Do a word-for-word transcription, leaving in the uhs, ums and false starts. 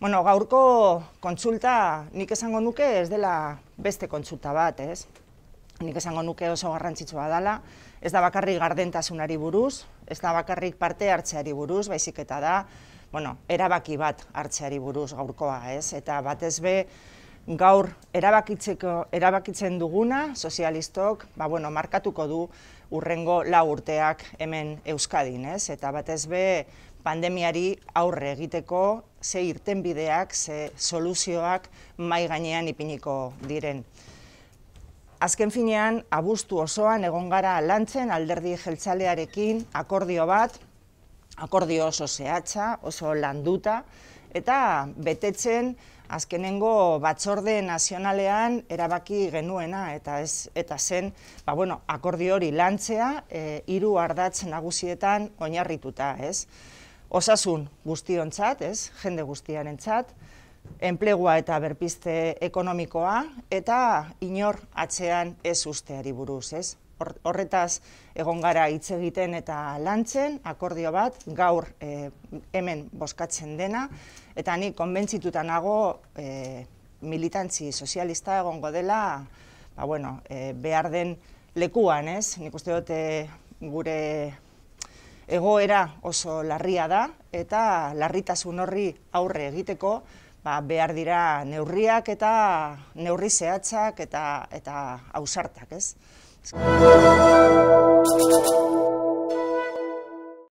Bueno, gaurko kontsulta nik esango nuke ez dela beste kontsulta bat, ez? Nik esango nuke oso garrantzitsua dela, ez da bakarrik gardentasunari buruz, ez da bakarrik parte hartzeari buruz, baizik eta da, bueno, erabaki bat hartzeari buruz gaurkoa, ez? Eta batez be, gaur erabakitzeko erabakitzen duguna, sozialistok, ba, bueno, markatuko du urrengo lau urteak hemen Euskadin, ez? Eta batez be, pandemiari aurre egiteko ze irtenbideak, ze soluzioak mahai gainean ipiniko diren. Azken finean, abuztu osoan egon gara lantzen alderdi jeltzalearekin akordio bat, akordio oso zehatza, oso landuta, eta betetzen azkenengo batzorde nazionalean erabaki genuena, eta ez eta zen, ba, bueno, akordio hori lantzea, e, hiru ardatz nagusietan oinarrituta, ez? Osasun guztiontzat, ez? Jende guztiarentzat, enplegua eta berpizte ekonomikoa, eta inor atzean ez usteari buruz, ez? Horretaz egon gara hitz egiten eta lantzen, akordio bat, gaur e, hemen bozkatzen dena, eta ni konbentzituta nago e, militantzi sozialista egongo dela, ba, bueno, e, behar den lekuan, ez? Nik uste dut e, gure egoera oso larria da, eta larritasun horri aurre egiteko, ba, behar dira neurriak eta neurri zehatzak eta, eta ausartak, ez?